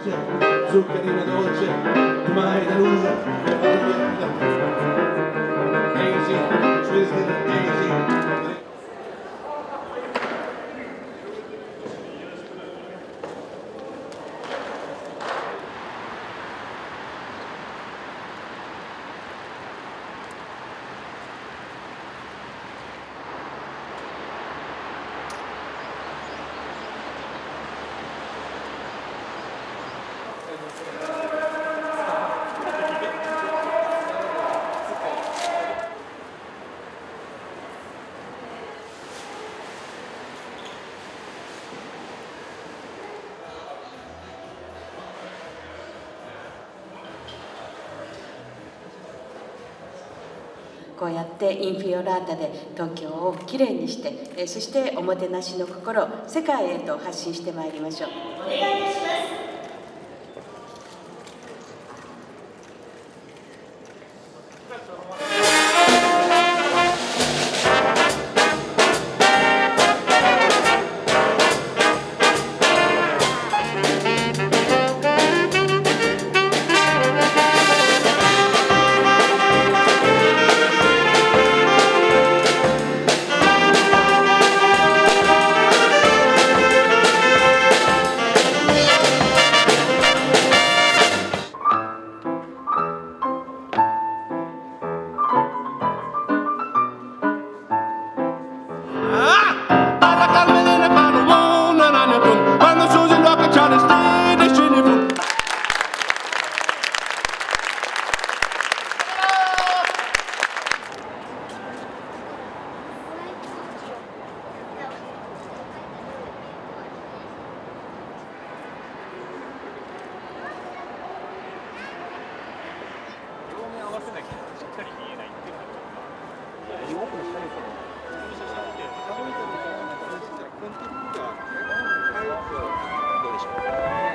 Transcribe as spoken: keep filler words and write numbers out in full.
dolce, zuccherina dolce, mai delusa, Daisy, Twisted Daisy. こうやってインフィオラータで東京をきれいにして、そしておもてなしの心を世界へと発信してまいりましょう。お願いいたします。 どうでしょう。